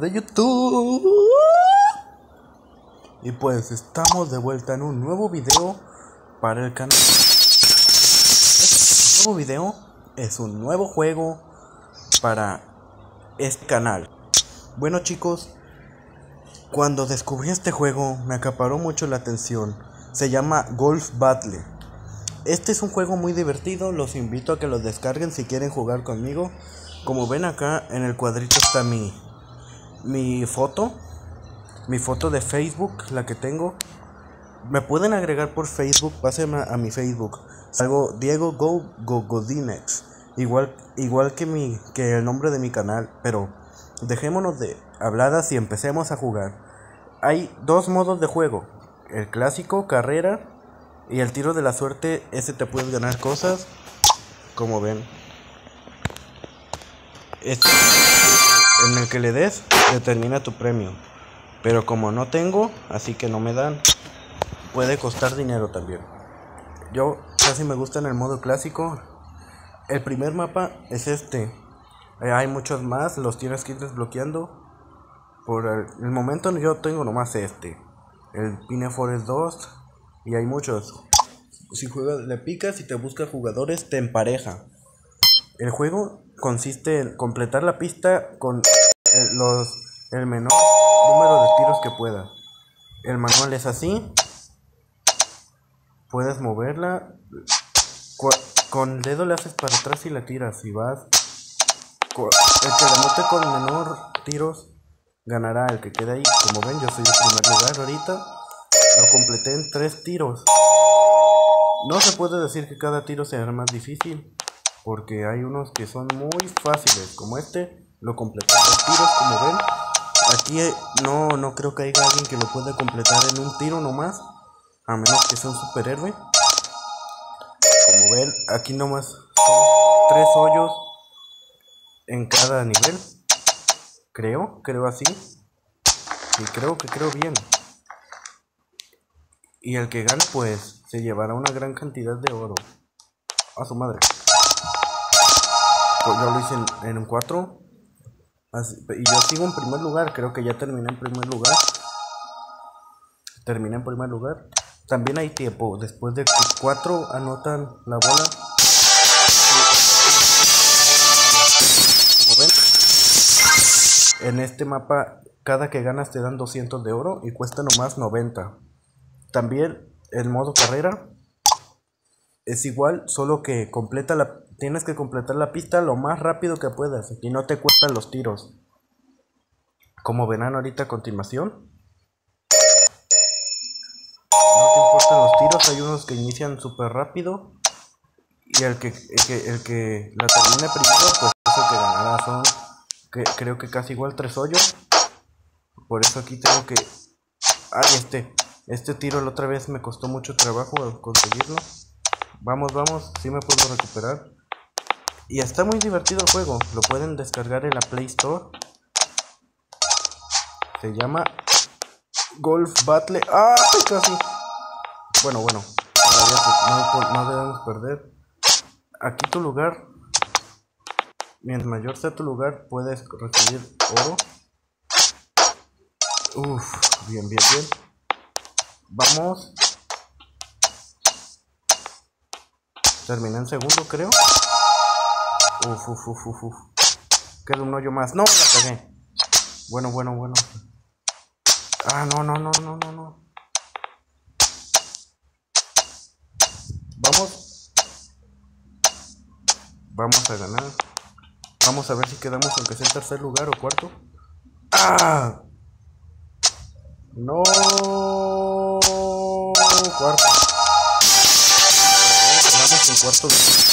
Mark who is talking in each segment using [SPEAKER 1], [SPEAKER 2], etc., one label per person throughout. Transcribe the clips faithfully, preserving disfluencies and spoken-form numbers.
[SPEAKER 1] de YouTube. Y pues estamos de vuelta en un nuevo video para el canal. Este nuevo video es un nuevo juego para este canal. Bueno chicos, cuando descubrí este juego me acaparó mucho la atención. Se llama Golf Battle. Este es un juego muy divertido, los invito a que lo descarguen si quieren jugar conmigo. Como ven acá en el cuadrito está mi, mi foto, mi foto de Facebook, la que tengo. Me pueden agregar por Facebook, pásenme a, a mi Facebook. Salgo Diego Go, Go Godinex, igual, igual que, mi, que el nombre de mi canal, pero dejémonos de habladas y empecemos a jugar. Hay dos modos de juego, el clásico, carrera, y el tiro de la suerte. Ese te puedes ganar cosas, como ven. Este, en el que le des determina tu premio, pero como no tengo, así que no me dan. Puede costar dinero también. Yo casi me gusta en el modo clásico. El primer mapa es este. eh, Hay muchos más, los tienes que ir desbloqueando. Por el, el momento yo tengo nomás este, el Pine Forest dos. Y hay muchos. Si juegas, le picas y te busca jugadores, te empareja. El juego consiste en completar la pista con el, los, el menor número de tiros que pueda. El manual es así. Puedes moverla. Con el dedo le haces para atrás y la tiras. Y vas. El que la note con menor tiros ganará. El que quede ahí. Como ven, yo soy el primer lugar ahorita. Lo completé en tres tiros. No se puede decir que cada tiro sea más difícil, porque hay unos que son muy fáciles, como este. Lo completé en dos tiros, como ven. Aquí no, no creo que haya alguien que lo pueda completar en un tiro nomás, a menos que sea un superhéroe. Como ven, aquí nomás son tres hoyos en cada nivel. Creo, creo así. Y creo que creo bien. Y el que gane pues se llevará una gran cantidad de oro. A su madre. Pues yo lo hice en, en un cuatro. Así, y yo sigo en primer lugar. Creo que ya terminé en primer lugar. Terminé en primer lugar. También hay tiempo. Después de que cuatro anotan la bola. Como ven, en este mapa cada que ganas te dan doscientos de oro y cuesta nomás noventa. También el modo carrera es igual, solo que completa la, tienes que completar la pista lo más rápido que puedas y no te cuestan los tiros. Como verán ahorita a continuación, no te importan los tiros. Hay unos que inician súper rápido y el que, el que, el que la termine primero pues es el que ganará. Son que, creo que casi igual tres hoyos. Por eso aquí tengo que... Ay, este... Este tiro la otra vez me costó mucho trabajo conseguirlo. Vamos, vamos, sí me puedo recuperar. Y está muy divertido el juego. Lo pueden descargar en la Play Store. Se llama Golf Battle. ¡Ah! Casi. Bueno, bueno. No, no debemos perder. Aquí tu lugar. Mientras mayor sea tu lugar, puedes recibir oro. Uff, bien, bien, bien. Vamos. Terminé en segundo, creo. Uf, uf, uf, uf, uf. Queda un hoyo más. No, la cagué. Bueno, bueno, bueno. Ah, no, no, no, no, no, no. Vamos. Vamos a ganar. Vamos a ver si quedamos aunque sea en tercer lugar o cuarto. ¡Ah! No. Cuarto. Quedamos en cuarto.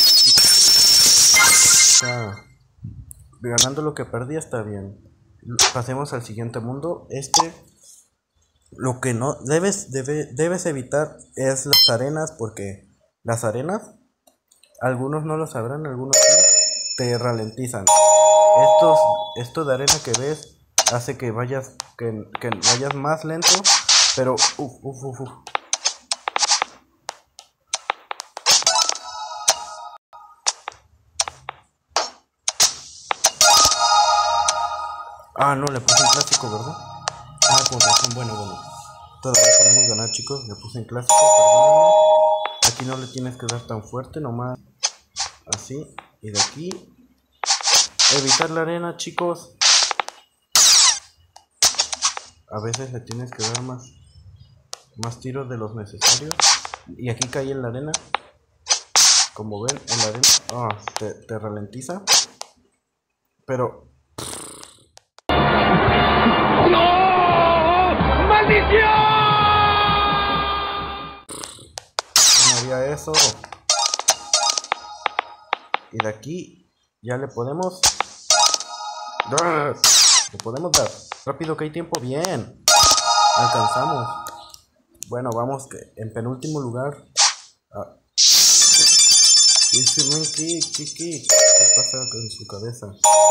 [SPEAKER 1] Ah, ganando lo que perdí está bien. Pasemos al siguiente mundo. Este, lo que no debes, debe, debes evitar es las arenas, porque las arenas, algunos no lo sabrán, algunos sí, te ralentizan. Estos, esto de arena que ves hace que vayas, que, que vayas más lento, pero uff, uff, uff, uf. Ah, no, le puse en clásico, ¿verdad? Ah, con razón, bueno, bueno. Todavía podemos ganar, chicos. Le puse en clásico, perdónenme. Aquí no le tienes que dar tan fuerte, nomás así. Y de aquí evitar la arena, chicos. A veces le tienes que dar más Más tiros de los necesarios. Y aquí caí en la arena. Como ven, en la arena ah, te, te ralentiza. Pero
[SPEAKER 2] ¡No! ¡Maldición!
[SPEAKER 1] no haría eso. Y de aquí ya le podemos dar. Le podemos dar. Rápido que hay tiempo. Bien. Alcanzamos. Bueno, vamos que en penúltimo lugar. Ah. ¿Qué, qué, qué, ¿Qué pasa con su cabeza?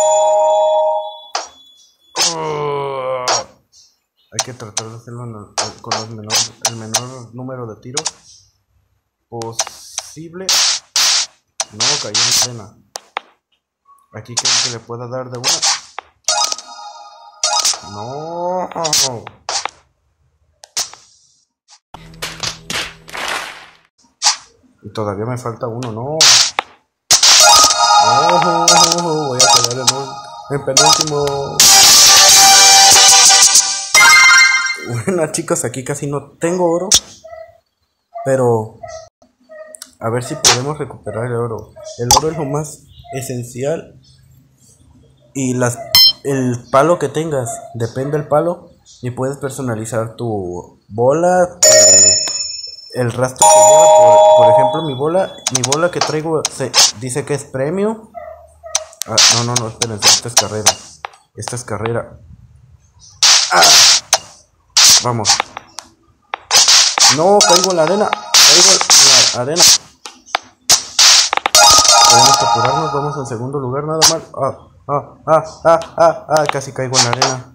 [SPEAKER 1] Oh. Hay que tratar de hacerlo con los menor, el menor número de tiros posible. No, cayó en escena. Aquí creo que le pueda dar de una. No. Y todavía me falta uno, no. No, voy a quedar en, un, en penúltimo. Bueno, chicos, aquí casi no tengo oro. Pero a ver si podemos recuperar el oro. El oro es lo más esencial. Y las, el palo que tengas, depende del palo. Y puedes personalizar tu bola, tu, el rastro que lleva. Por, por ejemplo, mi bola, mi bola que traigo se dice que es premio. Ah, no, no, no, espérense, esta es carrera. Esta es carrera. Ah, vamos. No, caigo en la arena. Caigo en la arena. Tenemos que apurarnos, vamos en segundo lugar, nada mal. Ah, ah, ah, ah, ah, ah, casi caigo en la arena.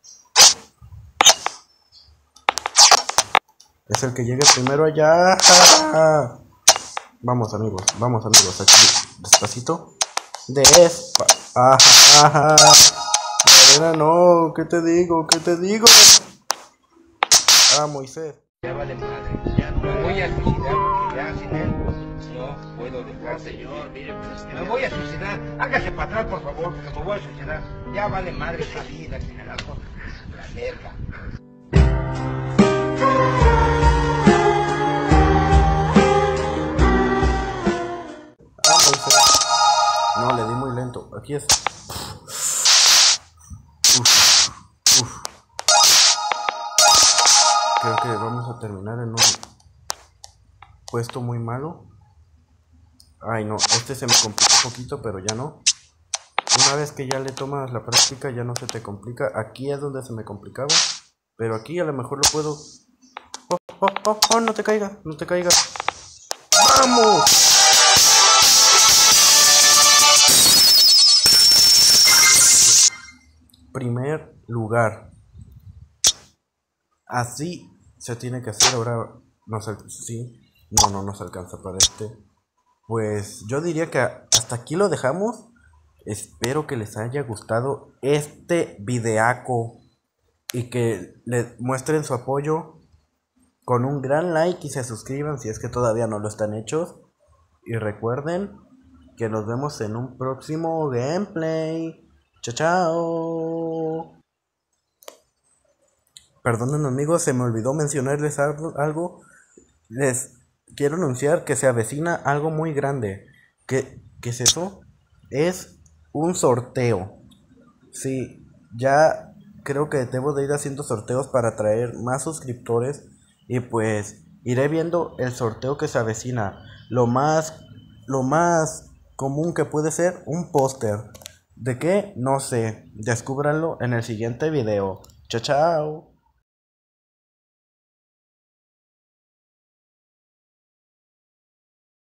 [SPEAKER 1] Es el que llegue primero allá. Vamos, amigos, vamos, amigos, aquí, despacito. Despa. Ah, ah, ah. La arena no, ¿qué te digo? ¿Qué te digo? Ah, Moisés.
[SPEAKER 2] Ya vale madre, ya no me voy a suicidar porque ya sin él no puedo dejar, señor, mire, pues es que me voy a suicidar, hágase para atrás por favor, porque me voy a suicidar, ya vale madre esta vida, sin las cosas, la verga.
[SPEAKER 1] Ah, Moisés. No, le di muy lento, aquí es. Uf, uf. Creo que vamos a terminar en un puesto muy malo. Ay no, este se me complicó un poquito, pero ya no. Una vez que ya le tomas la práctica ya no se te complica. Aquí es donde se me complicaba, pero aquí a lo mejor lo puedo. Oh, oh, oh, oh, no te caigas, no te caigas. ¡Vamos! Primer lugar. Así se tiene que hacer. Ahora nos sí, no, no nos alcanza para este. Pues yo diría que hasta aquí lo dejamos. Espero que les haya gustado este videaco y que le muestren su apoyo con un gran like y se suscriban si es que todavía no lo están hechos. Y recuerden que nos vemos en un próximo gameplay. Chao, chao. Perdonen amigos, se me olvidó mencionarles algo. Les quiero anunciar que se avecina algo muy grande. ¿Qué, qué es eso? Es un sorteo. Sí, ya creo que debo de ir haciendo sorteos para atraer más suscriptores. Y pues iré viendo el sorteo que se avecina. Lo más, lo más común que puede ser un póster. ¿De qué? No sé. Descúbranlo en el siguiente video. Chao, chao.